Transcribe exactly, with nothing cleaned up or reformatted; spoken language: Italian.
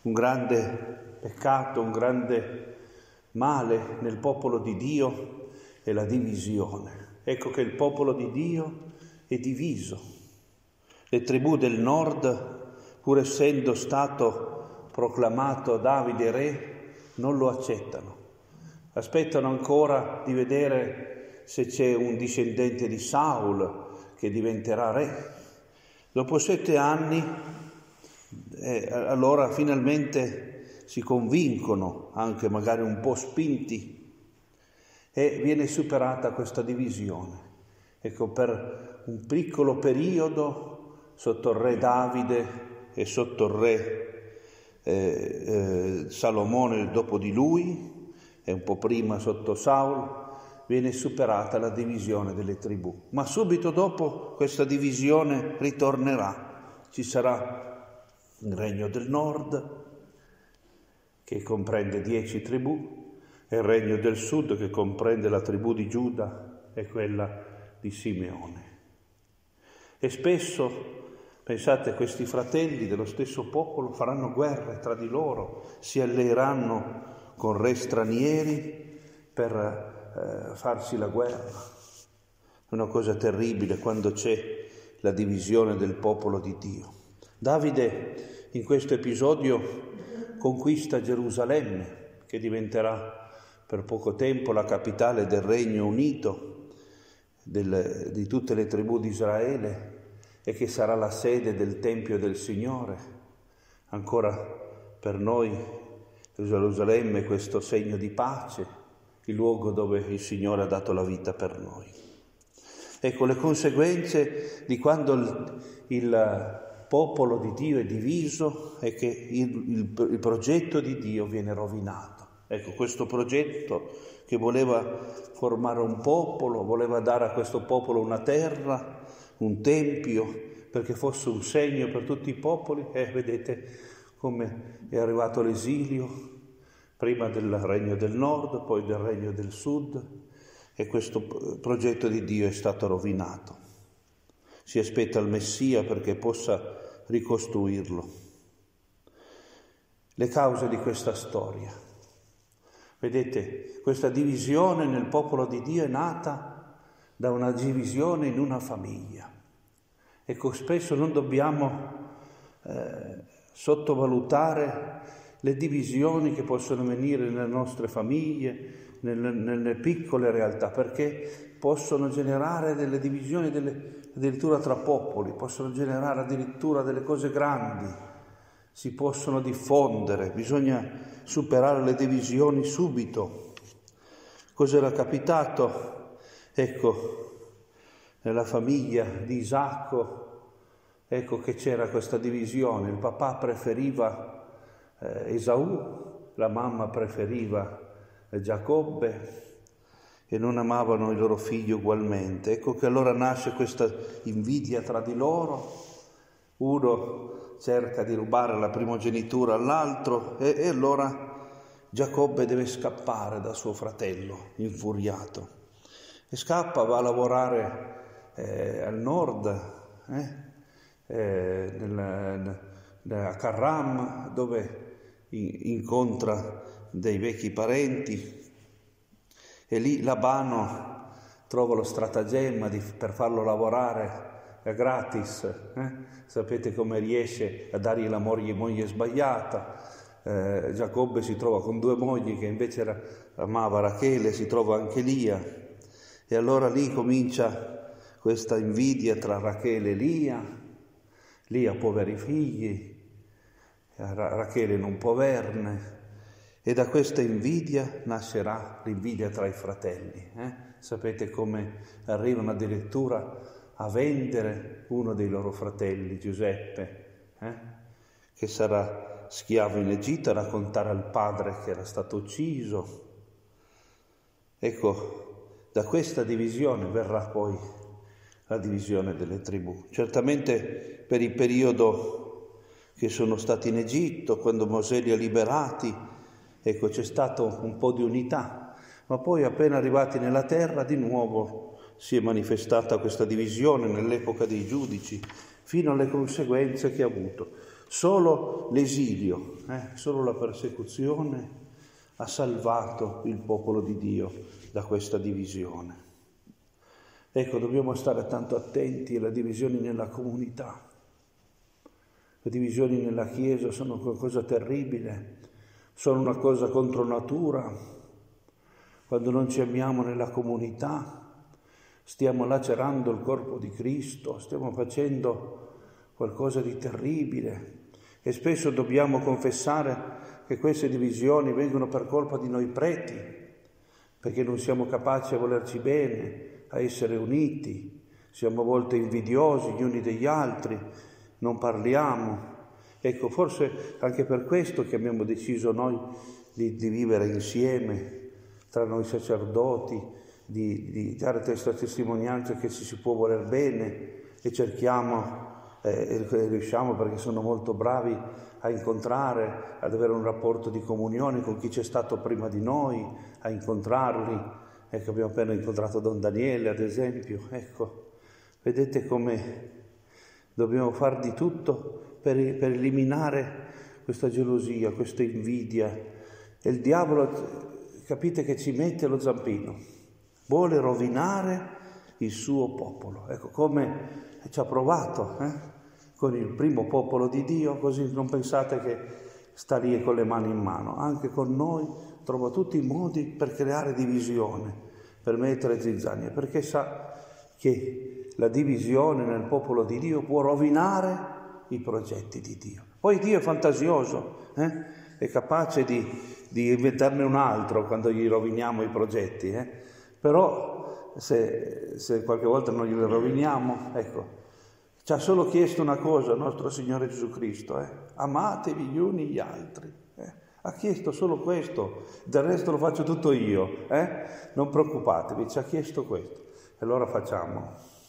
un grande peccato, un grande male nel popolo di Dio è la divisione. Ecco che il popolo di Dio è diviso. Le tribù del nord, pur essendo stato proclamato Davide re, non lo accettano. Aspettano ancora di vedere se c'è un discendente di Saul che diventerà re. Dopo sette anni, eh, allora finalmente si convincono, anche magari un po' spinti, e viene superata questa divisione. Ecco, per un piccolo periodo, sotto il re Davide e sotto il re eh, eh, Salomone dopo di lui, e un po' prima sotto Saul, viene superata la divisione delle tribù. Ma subito dopo questa divisione ritornerà. Ci sarà il regno del nord, che comprende dieci tribù, e il regno del sud, che comprende la tribù di Giuda e quella di Simeone. E spesso, pensate, questi fratelli dello stesso popolo faranno guerre tra di loro, si alleeranno con re stranieri per Eh, farsi la guerra. È una cosa terribile quando c'è la divisione del popolo di Dio. Davide in questo episodio conquista Gerusalemme, che diventerà per poco tempo la capitale del Regno Unito del, di tutte le tribù di Israele, e che sarà la sede del Tempio del Signore. Ancora per noi Gerusalemme è questo segno di pace, il luogo dove il Signore ha dato la vita per noi. Ecco le conseguenze di quando il, il popolo di Dio è diviso è che il, il, il progetto di Dio viene rovinato. Ecco, questo progetto che voleva formare un popolo, voleva dare a questo popolo una terra, un tempio, perché fosse un segno per tutti i popoli, e eh, vedete come è arrivato l'esilio, prima del regno del nord, poi del regno del sud, e questo progetto di Dio è stato rovinato. Si aspetta il Messia perché possa ricostruirlo. Le cause di questa storia. Vedete, questa divisione nel popolo di Dio è nata da una divisione in una famiglia. Ecco, spesso non dobbiamo eh, sottovalutare le divisioni che possono venire nelle nostre famiglie, nelle, nelle piccole realtà, perché possono generare delle divisioni delle, addirittura tra popoli, possono generare addirittura delle cose grandi, si possono diffondere, bisogna superare le divisioni subito. Cos'era capitato? Ecco, nella famiglia di Isacco, ecco che c'era questa divisione, il papà preferiva Esaù, la mamma preferiva Giacobbe e non amavano i loro figli ugualmente. Ecco che allora nasce questa invidia tra di loro, uno cerca di rubare la primogenitura all'altro e, e allora Giacobbe deve scappare da suo fratello infuriato e scappa, va a lavorare eh, al nord, eh, eh, nel, nel, a Carram, dove incontra dei vecchi parenti, e lì Labano trova lo stratagemma di, per farlo lavorare gratis. Eh? Sapete come riesce a dargli la moglie, moglie sbagliata. Eh, Giacobbe si trova con due mogli che invece era, amava Rachele, si trova anche Lia, e allora lì comincia questa invidia tra Rachele e Lia. Lia poveri figli, Rachele non può averne, e da questa invidia nascerà l'invidia tra i fratelli. Eh? Sapete come arrivano addirittura a vendere uno dei loro fratelli, Giuseppe, eh? che sarà schiavo in Egitto, a raccontare al padre che era stato ucciso. Ecco, da questa divisione verrà poi la divisione delle tribù. Certamente per il periodo che sono stati in Egitto, quando Mosè li ha liberati, ecco, c'è stato un po' di unità, ma poi appena arrivati nella terra di nuovo si è manifestata questa divisione nell'epoca dei giudici, fino alle conseguenze che ha avuto. Solo l'esilio, eh, solo la persecuzione ha salvato il popolo di Dio da questa divisione. Ecco, dobbiamo stare tanto attenti alle divisioni nella comunità. Le divisioni nella Chiesa sono qualcosa terribile, sono una cosa contro natura. Quando non ci amiamo nella comunità, stiamo lacerando il corpo di Cristo, stiamo facendo qualcosa di terribile. E spesso dobbiamo confessare che queste divisioni vengono per colpa di noi preti, perché non siamo capaci a volerci bene, a essere uniti, siamo a volte invidiosi gli uni degli altri, non parliamo. Ecco, forse anche per questo che abbiamo deciso noi di, di vivere insieme, tra noi sacerdoti, di, di dare questa testimonianza che ci si può voler bene e cerchiamo, eh, e riusciamo perché sono molto bravi a incontrare, ad avere un rapporto di comunione con chi c'è stato prima di noi, a incontrarli. Ecco, abbiamo appena incontrato Don Daniele, ad esempio. Ecco, vedete come dobbiamo far di tutto per, per eliminare questa gelosia, questa invidia. E il diavolo, capite che ci mette lo zampino, vuole rovinare il suo popolo. Ecco, come ci ha provato, eh? Con il primo popolo di Dio, così non pensate che sta lì con le mani in mano. Anche con noi trova tutti i modi per creare divisione, per mettere zizzania, perché sa che la divisione nel popolo di Dio può rovinare i progetti di Dio. Poi Dio è fantasioso, eh? È capace di, di inventarne un altro quando gli roviniamo i progetti, eh? Però se, se qualche volta non glieli roviniamo, ecco, ci ha solo chiesto una cosa il nostro Signore Gesù Cristo, eh? Amatevi gli uni gli altri. Eh? Ha chiesto solo questo, del resto lo faccio tutto io, eh? Non preoccupatevi, ci ha chiesto questo. E allora facciamo.